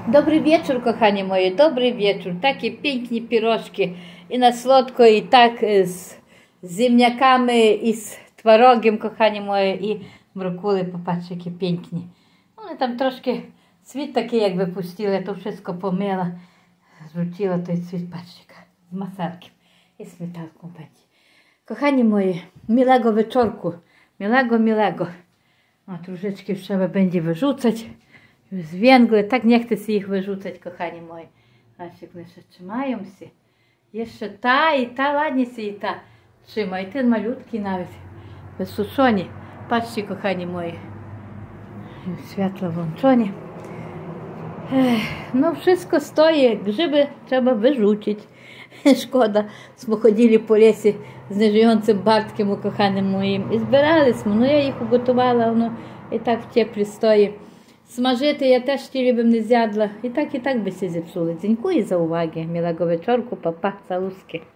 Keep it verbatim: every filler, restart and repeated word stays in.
Dobry wieczór, kochani moje, dobry wieczór. Takie piękne pierożki i na słodko, i tak z, z ziemniakami, i z twarogiem, kochani moje, i brokuli, popatrzcie, jakie pięknie. One tam troszkę cwit taki jak wypuściły, to wszystko pomyła, zrzuciła той cwit, patrzcie, z masalkiem i smetanką będzie. Kochani moje, miłego wieczorku, miłego, miłego. O, troszeczkę trzeba będzie wyrzucać. Zwięgłe, tak nie chcę się ich wyrzucać, kochani moi. Patrzcie, jak one się trzymają się. Jeszcze ta i ta, ładnie się i ta trzyma. I ten malutki nawet, wysuszony. Patrzcie, kochani moi. Światło włączone. No wszystko stoi, grzyby trzeba wyrzucić. Szkoda, smo chodzili po lesie z nieżyjącym Bartkiem, kochanym moim. I zbирaliśmy, no я їх уготувала, воно і так в теплі стоїть. Смажити я теж тілі б не з'ядла. І так, і так би се зіпсули. Дзінькую за уваги. Милого вечорку, папа, салузки.